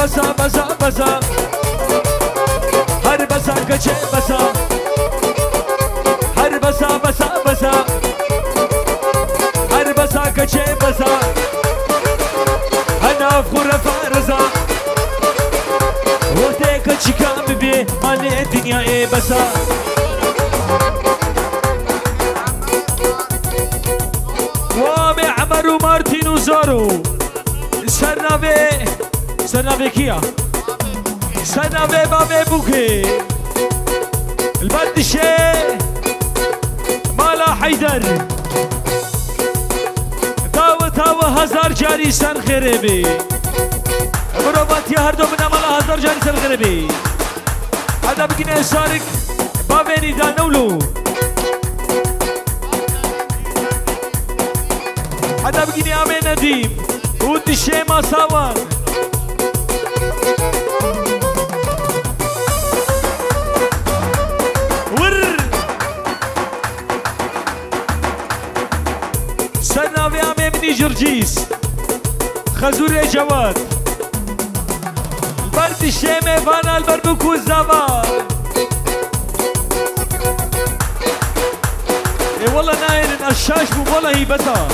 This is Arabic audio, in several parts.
بسا بسا بسا هر بسا کچه بسا هر بسا بسا بسا هر بسا کچه بسا انا فخور فارزا وقتی کچی کام بی مال دنیا ای بسا وامي عمر ومارتين وزارو سرنافي كيا سرنافي بابي بوكي البردشي مالا حيدر تاو هزار جاري سر خربي بروبات يا هردو من مالا هزار جاري سر خربي هذا بقينا سارك بابي نيدا نولو هذا بقيني عمي نديم ودي الشي ما صوان ور سنة في عمي مني جرجيس خزوري جواد برد الشي ميفانا البربوك والزبان اي والله نايل الشاش مو والله هي بسا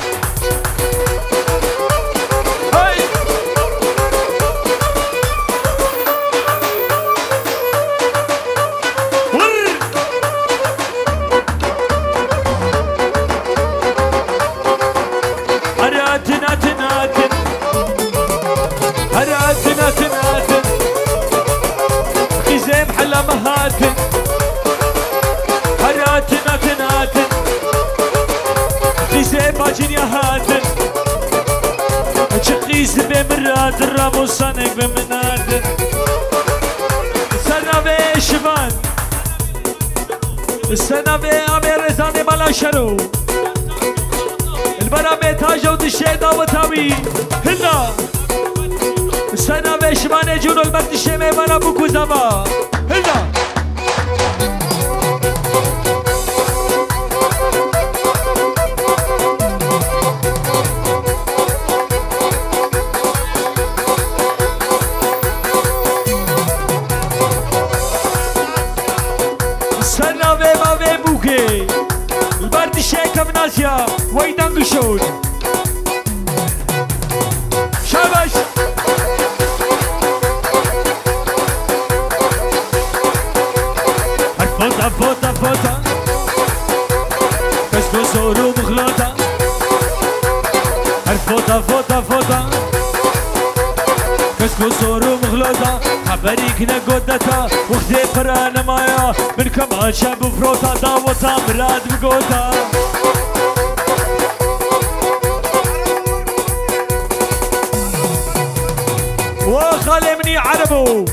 بمراد الرامو صانق بمناد السنة في شبان السنة في عمير رزاني مالا شرو البرا بيتاجة ودشي داوتاوي هلا السنة في شبان جونو البرد الشيمي برا بوكو زما هلا البرد الشيكة من آسيا ويدان قشون شابش الفوطة فوطة فوطة كسكو صورو مخلوطة الفوطة فوطة فوطة كسكو صورو مخلوطة خبريك نقودتا وخذي فرانا مايا من كمان شاب فروتا داوتا مراد بقوتا وخالي مني عربو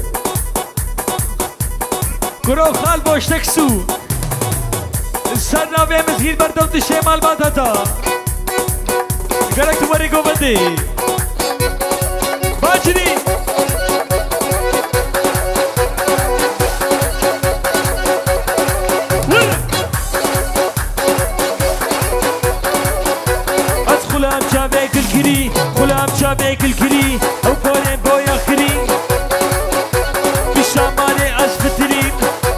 كرو خال بوش تكسو السرنا في مسجد بردوت الشمال باتتا قالك تمريقو بدي باجني غلام شابك الكري غلام شابك الكري او كورين بويا خري بالشمالي اسفترين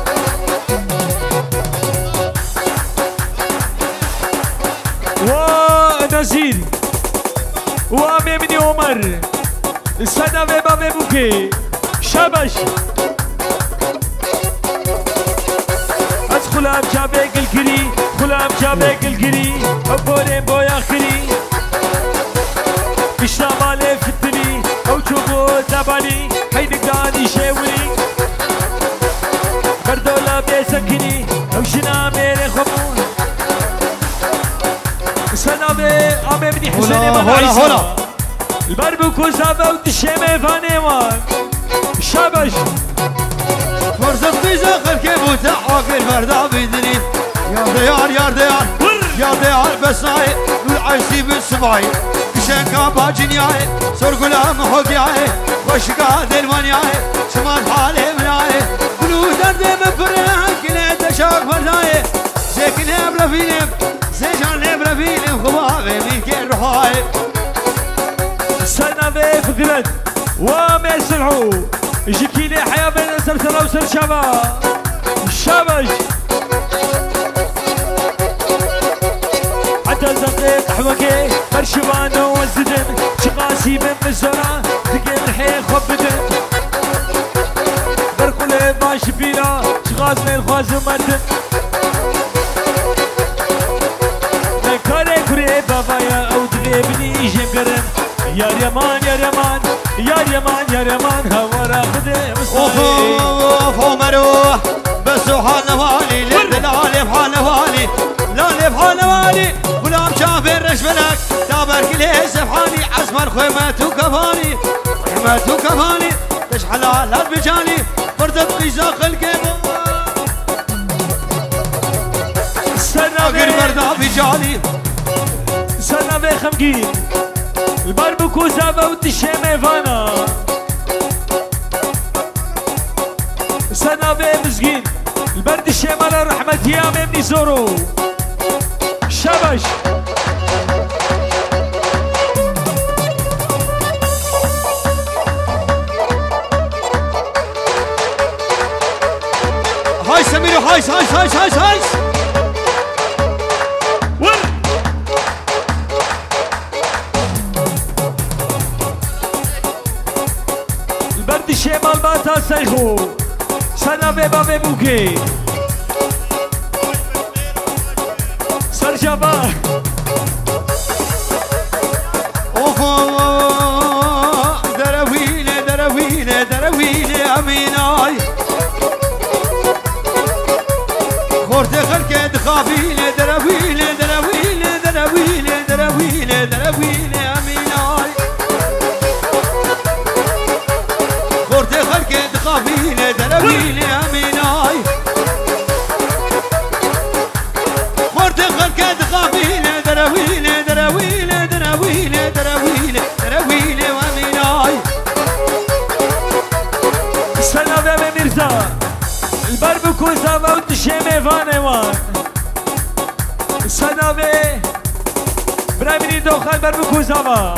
ونزير وامي مني عمر السنة في بابي بوكي شبش غلام شابك الكري غلام شابك الكري او كورين بويا خري بالشمالي فتني او شوفو زباني هيدك داني شاوري بردولا بيسكني او شنا ميري خمون سلامي عمي بني حسيني من عيسى البربوكو زابا ودشيمي فانيوان شابش فرزق بيزا خلكي بوتا عاقل فردا بيدني يا ديار يا ديار يا ديار بسناي والعيسي بالسباي شنكا باجنياي سرقلا محوقياي وشقا دلمانياي سمان حالي مناي بلو درد مفرق كلي تشاق فرداي زيكني برفينم زيجان برفينم خبابي من كين رحاي سنة في فكرت وما يسرعوا يجيكي لي حياة بين سرسرة وسر شبا الشبش حتى زقيق حوكي برشبان وزدن شقاسي بن مزرعة دقين الحين خبدن برقلي باش بينا شغاز من خواز ومردن كاري كري بابايا او تغيبني جمقرن يا ريمان يا ريمان يا ريمان يا ريمان هورا خدي مصطفى اوف عمرو بس حالنا والي للالي بحالنا والي لالي بحالنا والي غلام شاف الرشبلك تابرك لي سبحاني عزمر خيمات وكفاني خيمات وكفاني تشحل على البجاني فرد قيزا خلقي اقر بردا بجاني سنة بخمقين الباربكو زابا وتشيمي فانا سنة بمزقين البرد الشمال رحمة يا ممني زورو شبش هاي سميرو هايس هايس هايس هايس هايس البرد الشمال باتا سيخو سنة ببابي بوكي سرجبا اوفو دروينه دروينه دروينه اميناي خورت خلك دخافينه دروينه دروينه دروينه دروينه دروينه اميناي خورت خلك دخافينه دروينه اميناي خورت خلك دخافينه دروينه دروينه دروينه دروينه دروينه اميناي سنة بابي مرزا البربكو زابا وتشيمي فانيوان سنة بي براميني دوخال بربكو زابا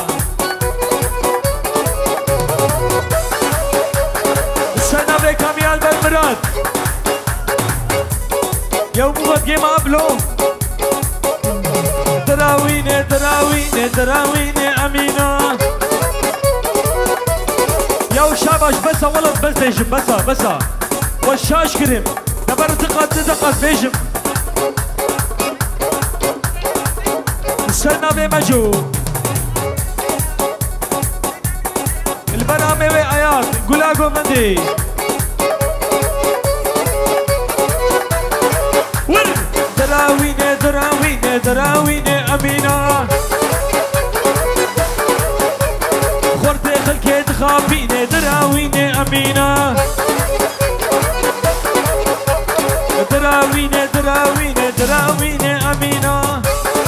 سنة بي كاميال بالمراد يوم وقت جيما بلو دراويني دراويني دراويني أمينة يو شاباش بسا ولد بس بيجم بسا وشاش كريم نبر تقد بيجم سنة بمجو البرامي وآيات قلاقو مندي دراويني دراويني دراويني أمينة خورتي خلكي تخافيني دراويني أمينة دراويني دراويني دراويني أمينة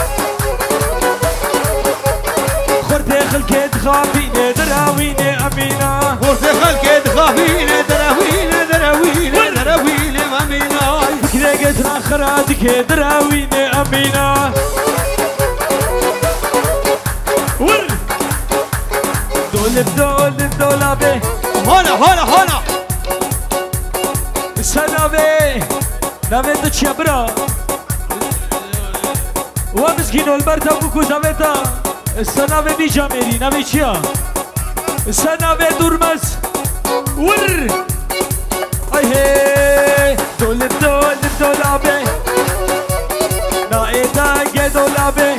خورتي خلكي تخافيني دراويني أمينة خورتي خلكي تخافيني دراويني دراويني دراويني أمينة فكرة قتنا خراتك دراويني أمينة دولب دولابي هنا سنابي نافيتا تشابرا ومسكينو البرتا بوكو زافيتا سنابي بيجاميري نافي تشيا سنابي دورمس ور اي هي دولب دولابي نايدا جي دولابي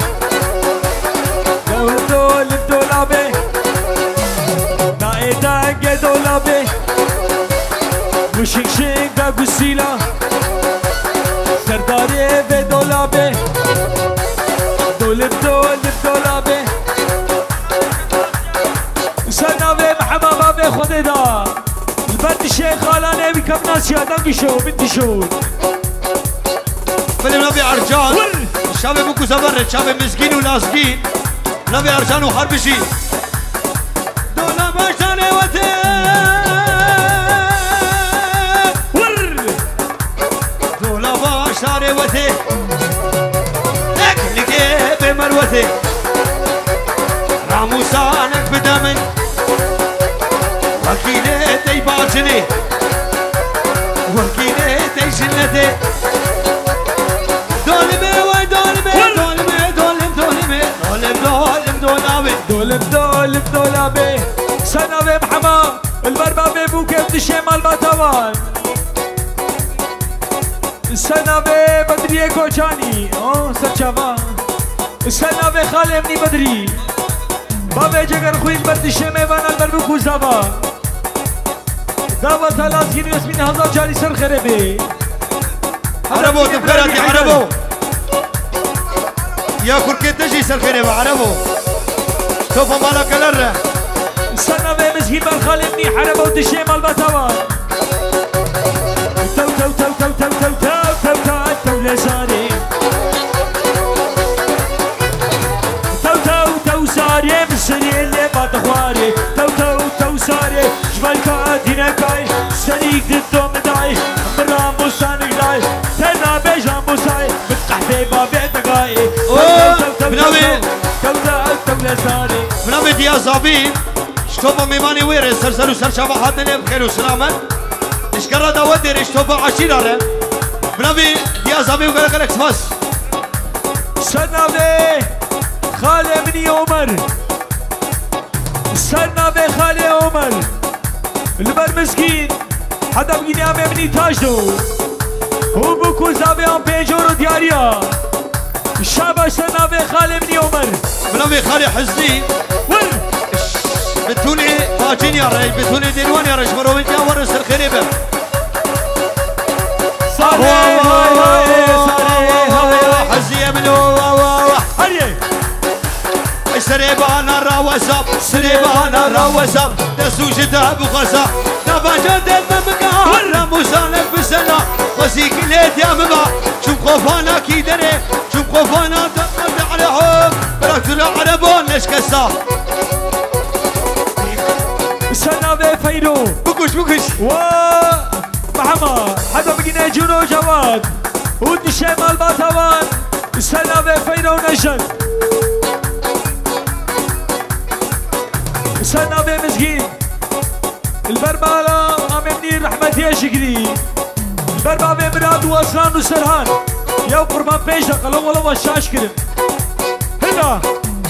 دولب دولابي نايدا جي دولابي وشك شنگا گسیلا سرداری به دولابه دولب دولابه سناوه محمد به خود دا البرد شیخ خالانه بکم ناس یادم گشو بنتی شو فيلم نبي عرجان شاب بوكو زبر شاب مسكين ولاسكين نبي عرجان وحربشي دولا باشانه وته دولا باشانه وته لكلكي بمروته راموسانك بدمن جني وكيني تيجنتي دولمي ودولمي دولمي دولم دولمي دولم دولم دولابي دولم دولم دولابي سنابي محمد البربابي بوكب الشمال باتوان سنابي بدري كوچاني سرچاوا سنابي خالمني بدري بابي جگر خوي البرد الشمال وانا البربو كوزاوا دعوة ثلاثين يسمين هزار جاري سر خربي عربو تفكراتي عربو يا كركي تجي سر خربي عربو شوفوا مالا كلره سنة بمسكين بالخالمني حربو تشي مال باتوان تو تو تو تو تو تو تو تو تو تو لساري تو تو تو ساري مسري اللي باتخواري تو تو تو ساري جبالك دينكاي سريك دتو مداي مرام بوسانك داي تنا بيجان بوساي بتقحبي بابي تقاي بناوي تو تو لساري بناوي ديا زابين شوفوا ميماني ويري سرسلو سرشابا حاتني بخير وسلامة اشكرا داودي رشتوفا عشيرة بناوي ديا زابين وقالك لك سماس سنابي خالي مني عمر سنابي خالي عمر البر مسكين حدا بقيني عمي مني تاجدو هو بوكو زابي عم بيجورو دياريا الشابة سنابي خالي مني عمر بناوي خالي حزني بتوني باجين يا رجل بتوني ديوان يا رجل مروي يا ورس الخريبة صاري هاي هاي حزية منو هاي سريبانا راوساب سريبانا راوساب تسوج دهب وغزا نباجة دم مقهر موسانك بسنة وزيك ليت يا مبا شوف خوفانا كي دري شوف خوفانا دقل على حب براكتر عربون نشكسا سنابي فيرو بكش و محمد حدا بقينا جونو جواد ودي شمال باتوان سنابي فيرو نجد سنابي مسكين البربالة امني رحمتي يا شكري البربابي مراد واسلان وسرهان يا قربان بيش قالوا والله وشاش كرم هنا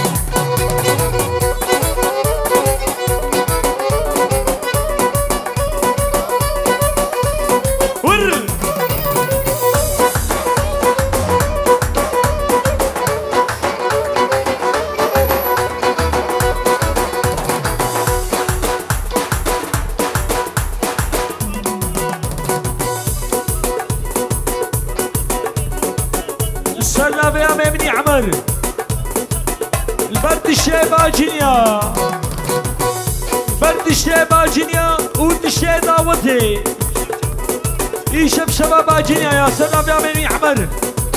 سلام يا ميمني عمر البرد الشيبة جنيا برد الشيبة جنيا ود الشي داوتي يشب شباب جنيا يا سلام يا ميمني عمر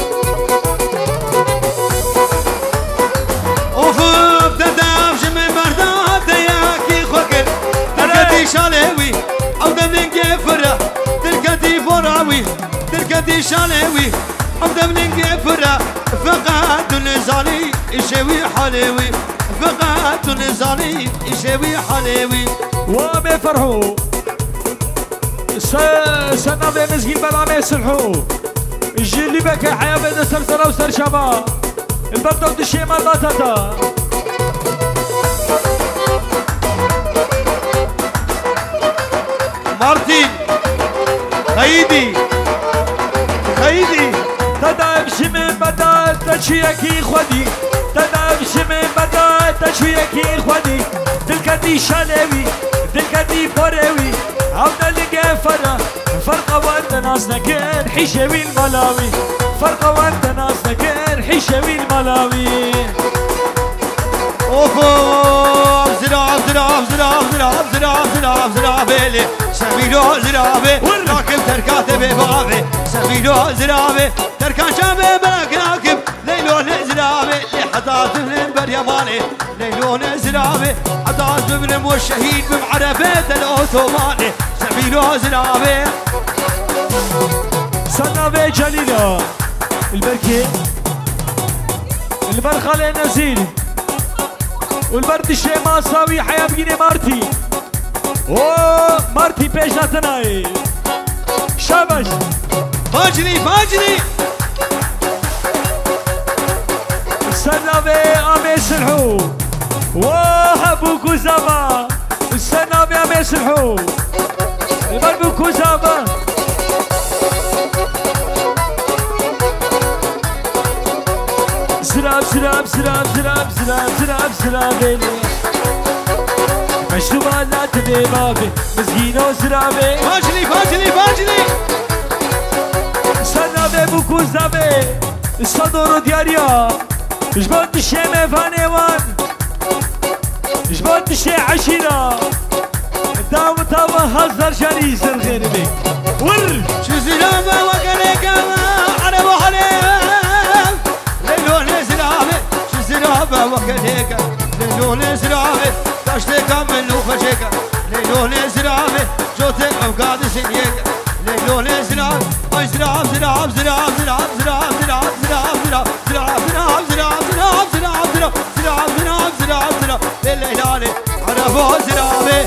اوف بدام جمي مردات ياكي خوكر تركتي شالوي او دمنجي فرح تركتي فراوي تركتي شالوي عمدمني فرا فقط نزالي يشوي حلوي فقط نزالي يشوي حلوي وامي فرحو سنة بمسكين بلا يسلحو الجيل بكى حياة بين سرسرة وسر شباب البطة ودشي ما باتتا مارتين خيدي خيدي تدعم من بدأ تشيكي خودي تدعم من بدأ تشيكي خودي دلكتي شالوي دلكتي فروي عودة لقى فرقة وانت ناس نكر حشوي الملاوي فرقة وانت ناس نكر حشوي الملاوي اوف زراعة بيلي سميلو زرابي راكب تركات ببابي سميلو زرابي تركان شابي بلاك راكب ليلون زرابي لحظات من بريماني ليلون زرابي حظات من والشهيد بمعرفة الأوتوماني سميلو زرابي سنابي جليلة البركي البرخة لنزيل والبرد الشيء ما ساوي حياة بجيني مارتي اوه مارتي بيش ناتناي شابش فاجري فاجري السنابي امي سلحو وهبوكو زابا السنابي امي سلحو بوكو زابا سلام سلام سلام سلام سلام سلام سلام مشروبة لا تبي بابي مسكينة وسلامي فاجري فاجري فاجري سنابي بوكو زابي الصدور دياريا جبت الشي مفانيوان جبت الشي عشيرة داو تاوه هزر جاني سر غير بيك ور شو زلامة وقليك عرب وحليم ليلو نزلامي شو زلامة وقليك ليلو نزلامي تشتك من وخشيك ليلو نزلامي جوتك وقاد سنيك ليلو نزلامي اي زلام زلام زلام زلام زلام زلام زلام زلام زلام زلام زلام زلام زلام زلام زلام زلام زلام زلام ليلاني عرب زلامي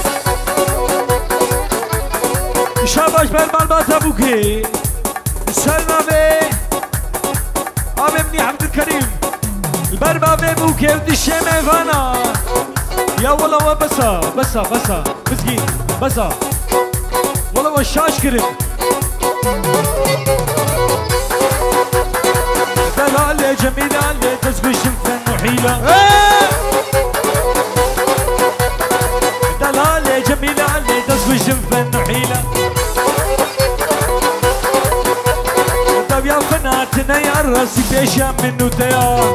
شاباش برمان باتا بوكي سلمى ابني عبد الكريم البربابي بوكي ودشي ميفانا يا والله بسا بسا بسا مسكين بسا والله وشاش كريم دلالة جميلة اللي تسوي شنفن وحيلة دلالة جميلة اللي تسوي شنفن وحيلة طب يا فناتنا يا راسي بيشام منو تيا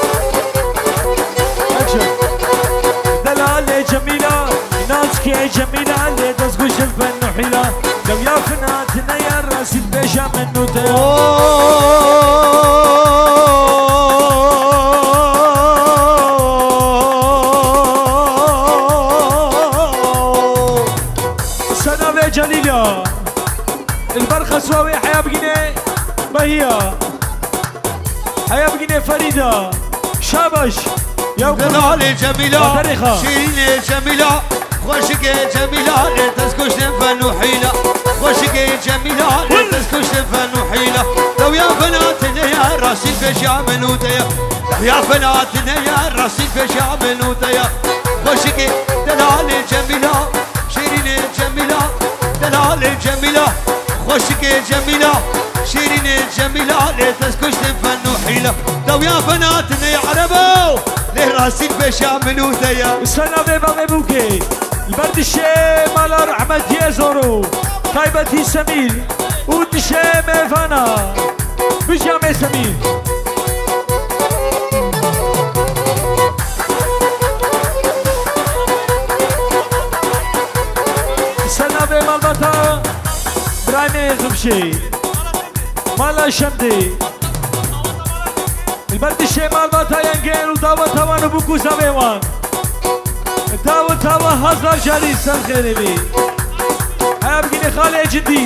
دلالة جميلة ناسكي جميلة اللي تسوي شنفن وحيلة طب يا فناتنا يا راسي بيشام منو تيا جليلة البرخة سواوي حياة بقينة بهية حياة بقينة فريدة شابش يا دلالة جميلة شيرين جميلة خوشك جميلة تسكش فن وحيلة خوشك جميلة تسكش فن وحيلة لو يا بناتنا يا راسي فيش يعملوا تيا يا بناتنا يا راسي فيش يعملوا تيا خوشك دلالة جميلة شيرين جميلة دلالة جميلة خوشك جميلة شيرين جميلة تسكش فن وحيلة لو يا بناتنا يا عربو ليه راسي فيش يعملوا تيا السلام بابا بوكي البرد الشيء مال رحمة يزورو طيبتي سمير ودشي ميفانا بجامع سمير السلام مال بطا برايمي زبشي مال شمدي البرد الشيء مال بطا ينقل وداوة توانو بوكو زميوان داوة تاوة هزار جاري سر خيري بي هيا بقيني خالي جدي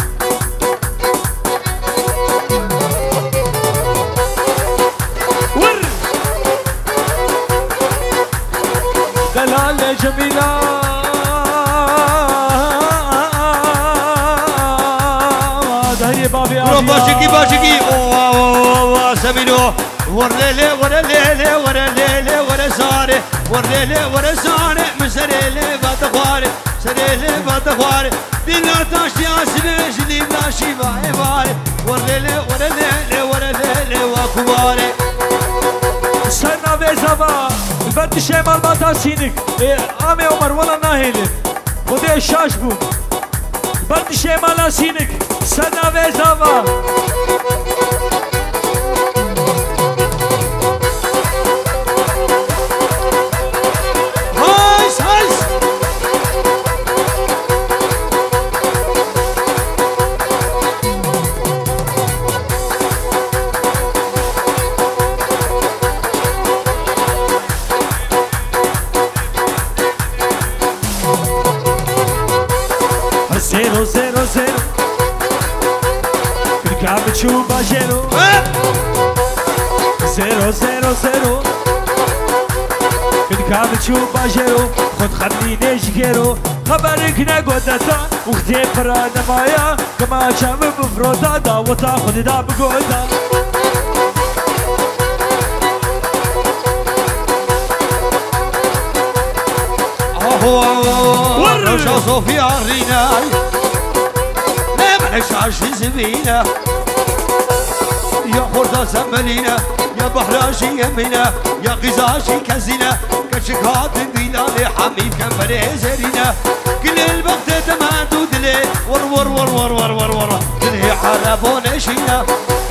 ور دلالة جميلة دهي بابي ابي باشكي باشكي اوه سمينو ورليلي ورليلي ورليلي ورساري ورليلي ورساري مسريلي باتخواري سريلي باتخواري دينا تاشتي عسبيش دي بلاشي باي باري ورليلي ورليلي ورليلي واكواري سرنا بيزابا البرد الشيء مال باتا سينك عمي عمر ولا ناهيلي خدي الشاش بو البرد الشيء مال سينك سرنا بيزابا زيرو زيرو زيرو الكعب تشوف باجيرو زيرو زيرو زيرو كن كامل شو باجرو خد خليني شكرو خبرك نقودتا وختي برانا مايا كما شام بفروتا داوتا خد دا بقوتا روشا صوفيا الرينا لا ملكش عشي زبينة يا خردة سملينا يا بحراشي يمينا يا قزاشي كزينة كشكات بينا لحميد كان فريزرينا كل الوقت تمادو دلي ور ور ور ور ور ور ور دلي حربون شينا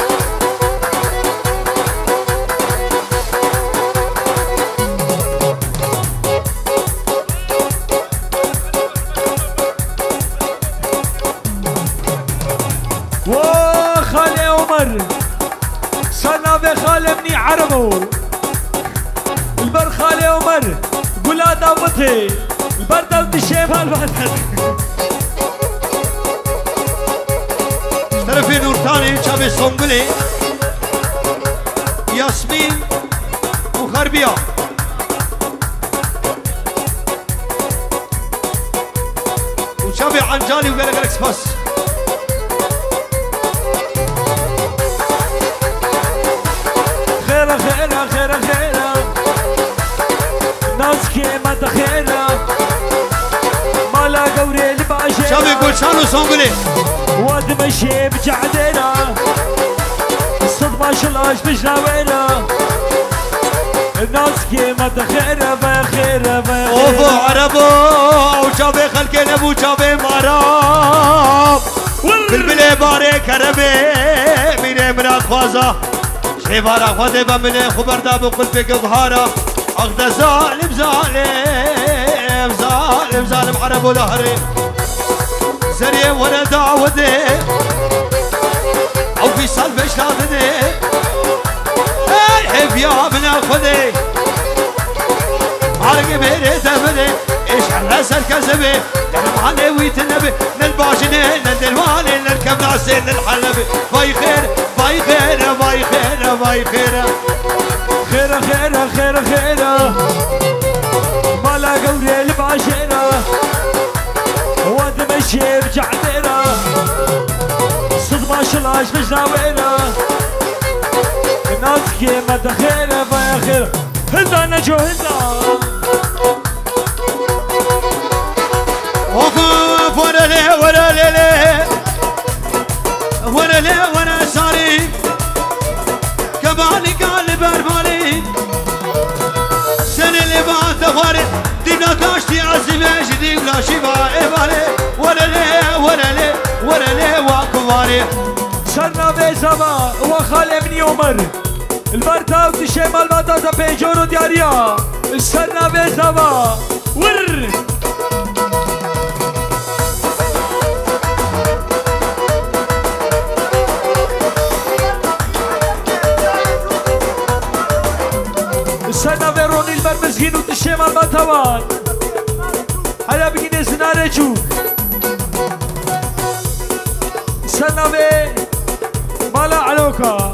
وخالي عمر صنع بخالمني عربو البر خالي عمر قولا داوتي البر داوتي الشيب هالبطل طرفي نور ثاني شابي سونغلي ياسمين وخربيا وشابي عنجالي وقالك اكسباس خيرا خيرا خيرا خيرا ناس كيما تخيرا مالا قوري الباشا شابي قلشان وسونغلي واد مشي بجعدنا الصدمة شلاش بجلاوينا الناس كيما تخيرا بخيرا بخيرا اوفو عربو وشابي خلقين ابو شابي مرام بالبلي باري كرمي ميني من اخوازا شيفارا خودي بمني خبر دابو قلت بك ظهارا اخذ ظالم ظالم ظالم ظالم عربو لهري زريه وانا دعودي او في صلب اشلاطني حب يا من اخذي عرق بيري دبدي ايش حرس الكذبي للمعني ويتنبي للباجني للدلواني للكب ناسي للحلبي باي خير باي خير باي خير باي خير خيرا خيرا خيرا خيرا مالا قوري الباشرة واد مشي بجعدنا صدمة شلاش بجلاوينا الناس كيما تخيرا باي خيرا هلدا نجو هلدا وقف ورا لي ورا لي ورا لي ورا ساري كبالي قال بربالي سنة اللي بعد غاري دينا كاشتي عزمي جدي ولا شبا إبالي ورا لي ورا لي ورا لي واكواري صرنا بزما وخالي بن عمر البرتا وتشيم البطاطا بيجورو دياريا صرنا بزما ور السنة فيروني البرمزجين وتشيم البطوان هلا بقيني سناري جوك السنة في مالا علوكا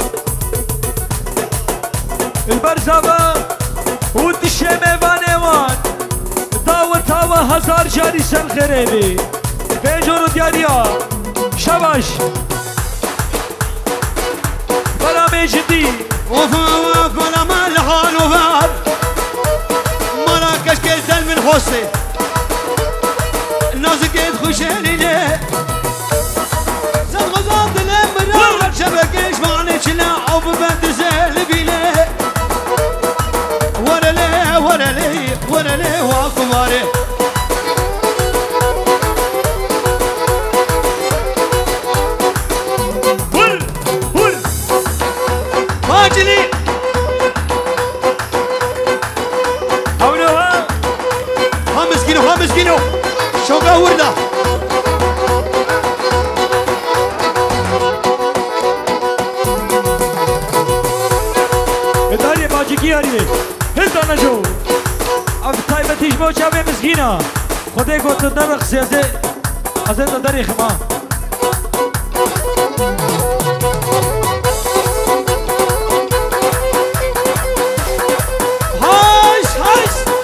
البرزابة وتشيم بانيوان داوت هوا هزار جاري سن خريبي بيجورو دياريا شباش بلا ميجدي وفاوف ولا مال حال وفاب مالا كشكي دل من حسي الناس كيد خشيني ليه زاد غزات الامر شبكيش معني شلا او ببند زيل بيليه ورا ليه ورا ليه ورا ليه واكواري ور ور واجلي حولوها خمس كيلو شوقة وردة داري باجيكي هاري هلدا نجو اب طيبة تيجمو شابي مسكينة خدي قوت درخ سيازي ازيد داري خما هايش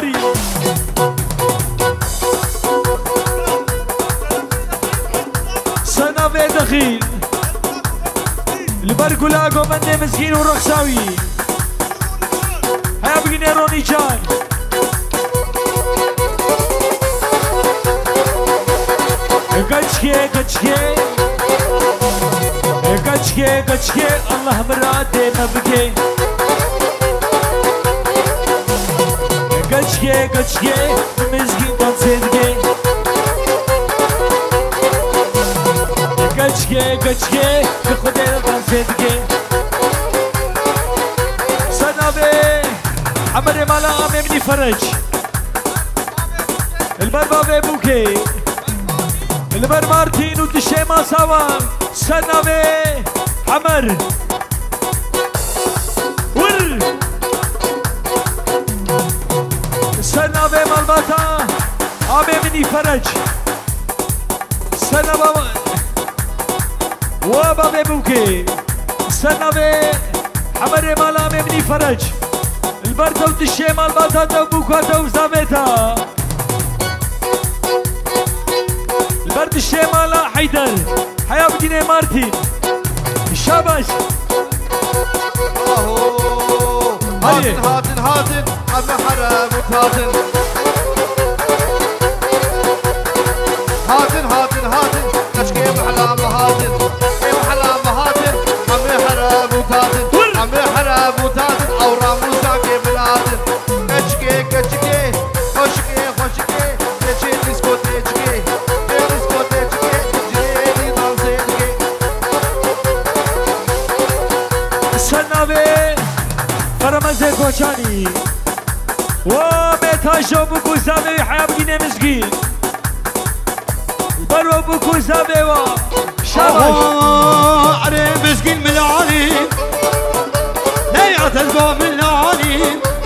هري سنة في دخيل البرقو لاقو مني مسكين ورخصاوي هيا بقيني روني جان كتشكي كتشكي كتشكي كتشكي الله مراتي نبكي كتشكي كتشكي مسكين تنصدقي كتشكي كتشكي بخدي تنصدقي سنابي عمري مالا عمي فرج البربا في بوكي البر مارتين ودشيما سوا سنابي عمر ور سنابي مالباتا عمي مني فرج سنابا وبابي بوكي سنابي عمري مالا عمي مني فرج البرتا ودشيما الباتا تبوكا وزابيتا برد الشمال حيدر حيا بدينا مارتين الشابش هاتن هاتن هاتن عم حرام هاتن هاتن هاتن هاتن كشكي محلام هاتن محلام هاتن عم حرام هاتن عم حرام هاتن او راموس عم بلادن كشكي كشكي خشكي خشكي كشكي ديسكوتيكي سنابي فرمزة كوشاني ومتاجو بوكو زابي حيا بقينا مسكين برو بوكو زابي و شابش عري مسكين من العالي لا يعتزقوا من العالي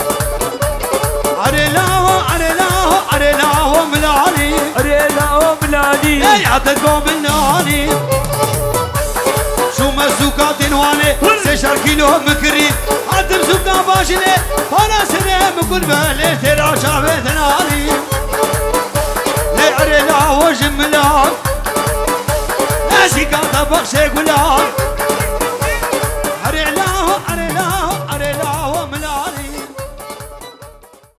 عري لاهو عري لاهو عري لاهو من العالي عري لاهو من العالي لا يعتزقوا من العالي شو مزوكات نواني سشر كيلو مكري عدم زوكا باشني فانا سنة مكل بالي ترى شعبت ناري لعري لا وجم لا ناسي قاطع بخشي قلال